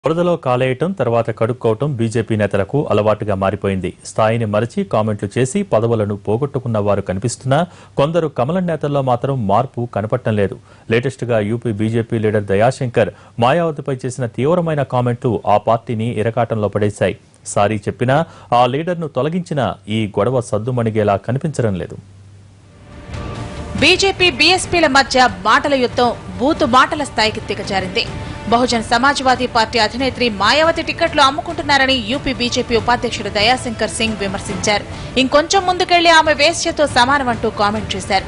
వరదలో కాలేయటం తర్వాత కడుక్కోవటం బీజేపీ నేతలకు అలవాటుగా మారిపోయింది. స్థాయిని మరచి కామెంట్లు చేసి పదవులను పోగొట్టుకున్న వారు కనిపిస్తున్నా కొందరు కమలం నేతల్లో మాత్రం మార్పు కనపడటం లేదు. లేటెస్ట్ గా యూపీ బీజేపీ లీడర్ దయాశంకర్ మాయావతిపై చేసిన తీవ్రమైన కామెంట్లు ఆ పార్టీని ఇరకాటంలో పడేశాయి. సారీ చెప్పినా ఆ లీడర్ను తొలగించినా ఈ గొడవ సద్దుమణిగేలా కనిపించడం లేదు. బీజేపీ బీఎస్పీల మధ్య మాటల యుద్ధం బూతు మాటల స్థాయికి దిగజారింది. బహుజన్ సమాజ్వాదీ పార్టీ అధినేత్రి మాయావతి టికెట్లు అమ్ముకుంటున్నారని యూపీ బీజేపీ ఉపాధ్యక్షుడు దయాశంకర్ సింగ్ విమర్శించారు. ఇంకొంచెం ముందుకెళ్లి ఆమె వేశ్యతో సమానమంటూ కామెంట్ చేశారు.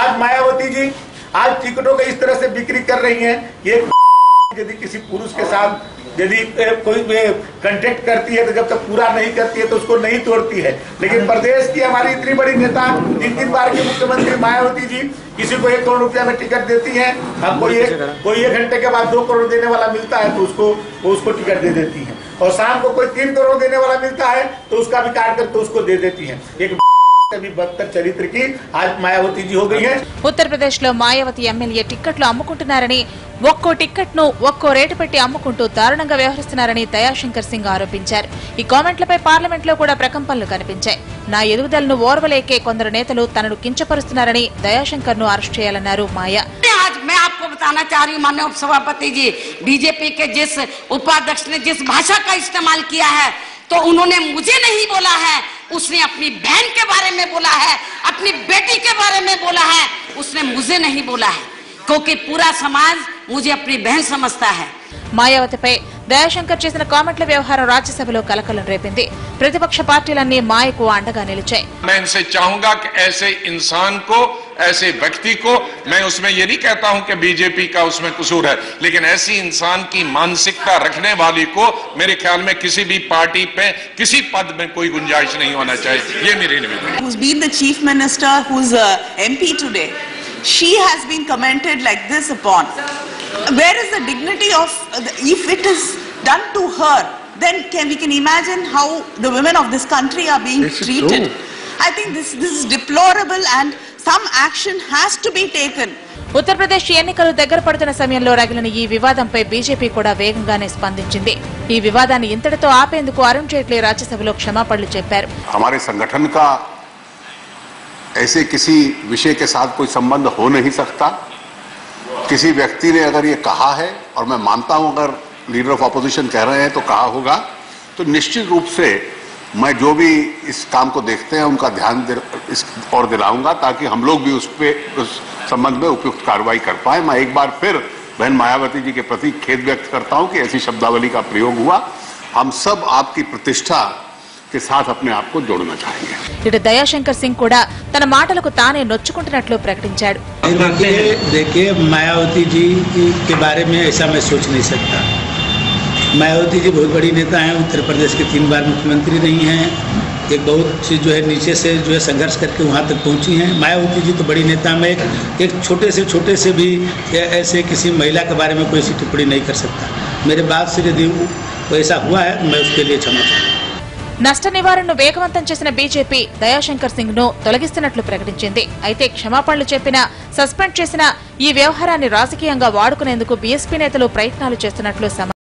यदि कोई कंटेक्ट करती है तो जब तक पूरा नहीं करती है तो उसको नहीं तोड़ती है। लेकिन प्रदेश की हमारी इतनी बड़ी नेता 3 बार के मुख्यमंत्री मायावती जी किसी को 1 करोड़ रुपया में टिकट देती है। अब कोई 1 घंटे के बाद 2 करोड़ देने वाला मिलता है तो उसको टिकट दे देती है, और शाम को कोई 3 करोड़ देने वाला मिलता है तो उसका भी काट कर तो उसको दे देती है। एक बदतर चरित्र की आज मायावती जी हो गई है. उत्तर प्रदेश లో మాయావతి ఎమ్మెల్యే టికెట్లు అమ్ముకుంటున్నారని, ఒక్కో టికెట్ను ఒక్కో రేటు పెట్టి అమ్ముకుంటూ దారుణంగా వ్యవహరిస్తున్నారని దయాశంకర్ సింగ్ ఆరోపించారు. ఈ కామెంట్లపై పార్లమెంట్లో కూడా ప్రకంపనలు కనిపించాయి. నా ఎదుగుదలను ఓర్వలేకే కొందరు నేతలు తనను కించపరుస్తున్నారని దయాశంకర్ ను అరెస్ట్ చేయాలన్నారు మాయా. आज मैं आपको बताना चाह रही हूँ माननीय उपसभापति जी, बीजेपी के जिस उपाध्यक्ष ने जिस भाषा का इस्तेमाल किया है तो उन्होंने मुझे नहीं बोला है, उसने अपनी बहन के बारे में बोला है, अपनी बेटी के बारे में बोला है, उसने मुझे नहीं बोला है, क्योंकि पूरा समाज मुझे अपनी बहन समझता है. మాయావతిపై దయాశంకర్ చేసిన కామెంట్ల వ్యవహారం రాజ్యసభలో కలకలం రేపింది. ప్రతిపక్ష పార్టీలన్నీ మాయకు అండగా నిలిచాయి. मैं इनसे चाहूंगा कि ऐसे इंसान को, ऐसे व्यक्ति को, मैं उसमें ये नहीं कहता हूं कि बीजेपी का उसमें कसूर है, लेकिन ऐसी इंसान की मानसिकता रखने वाली को मेरे ख्याल में किसी भी पार्टी पे किसी पद में कोई गुंजाइश नहीं होना चाहिए. ये मेरी निवेदन है. Who's been the chief minister, who's MP today, she has been commented like this upon. Where is the dignity of if it is done to her, then we can imagine how the women of this country are being treated. I think this is deplorable and some action has to be taken. Uttar Pradesh ఎన్నికలు దగ్గర పడుతున్న సమయంలో రగిలిన ఈ వివాదంపై BJP కూడా వేగంగానే స్పందించింది. ఈ వివాదాన్ని ఇంతటితో ఆపేందుకు అరుణ్ జైట్లీ రాజ్యసభలో క్షమాపణలు చెప్పారు. हमारे संगठन का ऐसे किसी विषय के साथ कोई संबंध हो नहीं सकता. किसी व्यक्ति ने अगर ये कहा है, और मैं मानता हूं अगर लीडर ऑफ अपोजिशन कह रहे हैं तो कहा होगा, तो निश्चित रूप से मैं जो भी इस काम को देखते हैं उनका ध्यान और दिलाऊंगा, ताकि हम लोग भी उस संबंध में उपयुक्त कार्रवाई कर पाए. मैं एक बार फिर बहन मायावती जी के प्रति खेद व्यक्त करता हूं कि ऐसी शब्दावली का प्रयोग हुआ. हम सब आपकी प्रतिष्ठा के साथ अपने आप को जोड़ना चाहेंगे. ఇటు దయాశంకర్ సింగ్ కూడా తన మాటలకు తానే నొచ్చుకుంటున్నట్లు ప్రకటించాడు. देखिए मायावती जी के बारे में ऐसा मैं सोच नहीं सकता. मायावती जी बहुत बड़ी नेता हैं, उत्तर प्रदेश के 3 बार मुख्यमंत्री रही हैं, एक बहुत सी जो है नीचे से जो है संघर्ष करके वहाँ तक पहुँची हैं. मायावती जी तो बड़ी नेता, में एक छोटे से भी ऐसे किसी महिला के बारे में कोई ऐसी टिप्पणी नहीं कर सकता. मेरे बात से यदि ऐसा हुआ है मैं उसके लिए क्षमा चाहूँगा. నష్ట నివారణను వేగవంతం చేసిన బీజేపీ దయాశంకర్ సింగ్ ను తొలగిస్తున్నట్లు ప్రకటించింది. అయితే క్షమాపణలు చెప్పినా, సస్పెండ్ చేసిన ఈ వ్యవహారాన్ని రాజకీయంగా వాడుకునేందుకు బీఎస్పీ నేతలు ప్రయత్నాలు చేస్తున్నట్లు